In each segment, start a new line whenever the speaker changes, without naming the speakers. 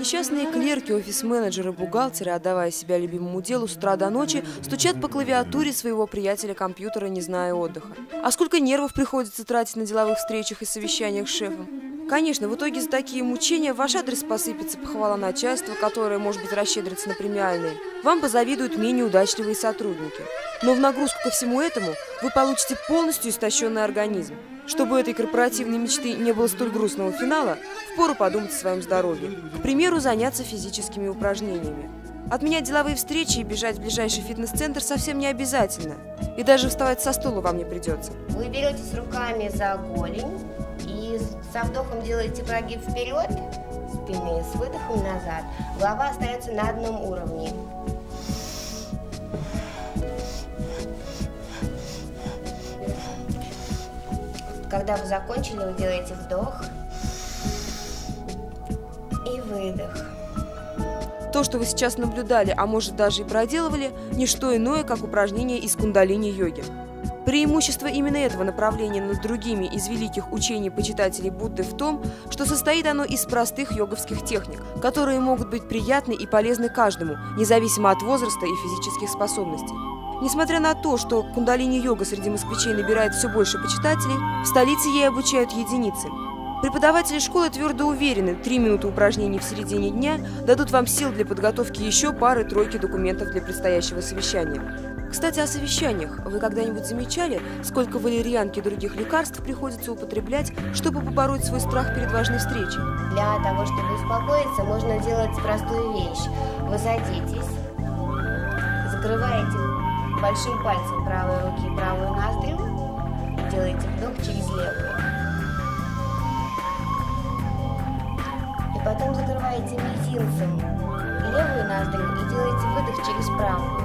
Несчастные клерки, офис-менеджеры, бухгалтеры, отдавая себя любимому делу с утра до ночи, стучат по клавиатуре своего приятеля-компьютера, не зная отдыха. А сколько нервов приходится тратить на деловых встречах и совещаниях с шефом? Конечно, в итоге за такие мучения в ваш адрес посыпется похвала начальства, которое, может быть, расщедрится на премиальные. Вам позавидуют менее удачливые сотрудники. Но в нагрузку ко всему этому вы получите полностью истощенный организм. Чтобы у этой корпоративной мечты не было столь грустного финала, впору подумать о своем здоровье. К примеру, заняться физическими упражнениями. Отменять деловые встречи и бежать в ближайший фитнес-центр совсем не обязательно. И даже вставать со стула вам не придется.
Вы беретесь руками за голень и со вдохом делаете прогиб вперед спины, с выдохом назад. Голова остается на одном уровне. Когда вы закончили, вы делаете вдох и выдох.
То, что вы сейчас наблюдали, а может даже и проделывали, не что иное, как упражнение из кундалини-йоги. Преимущество именно этого направления над другими из великих учений почитателей Будды в том, что состоит оно из простых йоговских техник, которые могут быть приятны и полезны каждому, независимо от возраста и физических способностей. Несмотря на то, что кундалини-йога среди москвичей набирает все больше почитателей, в столице ей обучают единицы. Преподаватели школы твердо уверены, 3 минуты упражнений в середине дня дадут вам сил для подготовки еще пары-тройки документов для предстоящего совещания. Кстати, о совещаниях. Вы когда-нибудь замечали, сколько валерьянки и других лекарств приходится употреблять, чтобы побороть свой страх перед важной встречей?
Для того, чтобы успокоиться, можно делать простую вещь. Вы садитесь, закрываете большим пальцем правой руки правую ноздрю, делаете вдох через левую. И потом закрываете мизинцем левую ноздрю и делаете выдох через правую.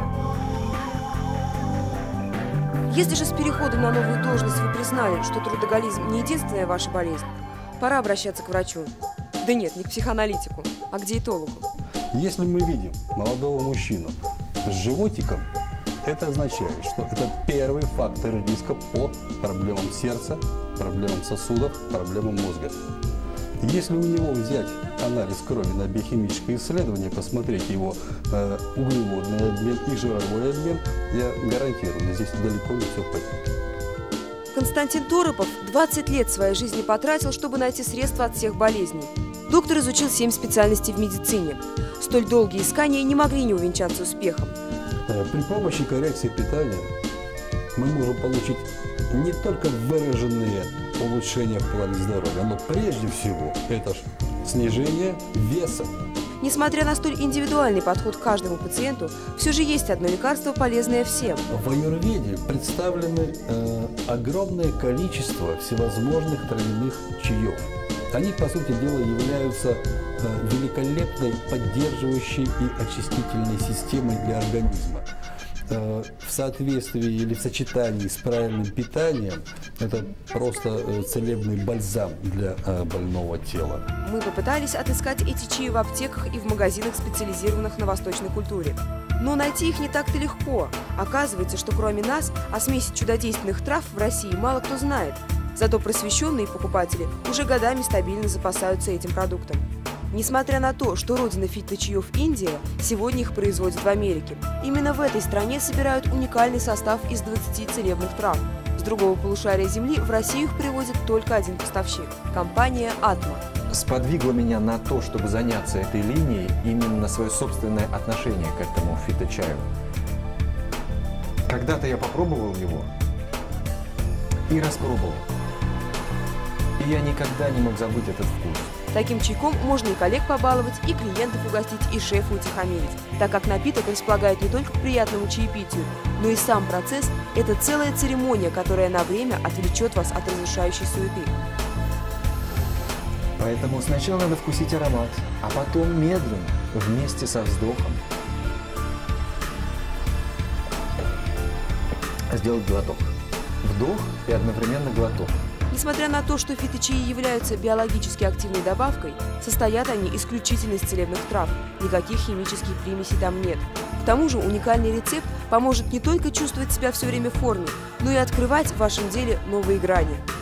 Если же с переходом на новую должность вы признали, что трудоголизм не единственная ваша болезнь, пора обращаться к врачу. Да нет, не к психоаналитику, а к диетологу.
Если мы видим молодого мужчину с животиком, это означает, что это первый фактор риска по проблемам сердца, проблемам сосудов, проблемам мозга. Если у него взять анализ крови на биохимическое исследование, посмотреть его углеводный обмен и жировой обмен, я гарантирую, здесь далеко не все пойдет.
Константин Торопов 20 лет своей жизни потратил, чтобы найти средства от всех болезней. Доктор изучил 7 специальностей в медицине. Столь долгие искания не могли не увенчаться успехом.
При помощи коррекции питания мы можем получить не только выраженные улучшения в плане здоровья, но прежде всего это снижение веса.
Несмотря на столь индивидуальный подход к каждому пациенту, все же есть одно лекарство, полезное всем.
В аюрведе представлены огромное количество всевозможных травяных чаев. Они, по сути дела, являются великолепной поддерживающей и очистительной системой для организма. В соответствии или в сочетании с правильным питанием это просто целебный бальзам для больного тела.
Мы попытались отыскать эти чаи в аптеках и в магазинах, специализированных на восточной культуре. Но найти их не так-то легко. Оказывается, что кроме нас о смеси чудодейственных трав в России мало кто знает. Зато просвещенные покупатели уже годами стабильно запасаются этим продуктом. Несмотря на то, что родина фиточаев Индия, сегодня их производят в Америке. Именно в этой стране собирают уникальный состав из 20 целебных трав. С другого полушария Земли в Россию их привозит только один поставщик – компания «Атма».
Сподвигло меня на то, чтобы заняться этой линией, именно свое собственное отношение к этому фиточаю. Когда-то я попробовал его и распробовал. И я никогда не мог забыть этот вкус.
Таким чайком можно и коллег побаловать, и клиентов угостить, и шефа утихомирить, так как напиток располагает не только к приятному чаепитию, но и сам процесс – это целая церемония, которая на время отвлечет вас от разрушающей суеты.
Поэтому сначала надо вкусить аромат, а потом медленно, вместе со вздохом, сделать глоток. Вдох и одновременно глоток.
Несмотря на то, что фиточаи являются биологически активной добавкой, состоят они исключительно из целебных трав, никаких химических примесей там нет. К тому же уникальный рецепт поможет не только чувствовать себя все время в форме, но и открывать в вашем деле новые грани.